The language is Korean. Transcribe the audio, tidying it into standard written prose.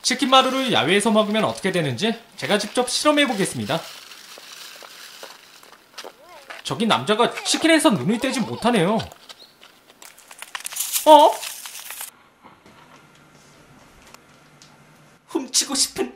치킨 마루를 야외에서 먹으면 어떻게 되는지 제가 직접 실험해 보겠습니다. 저기 남자가 치킨에서 눈을 떼지 못하네요. 훔치고 싶은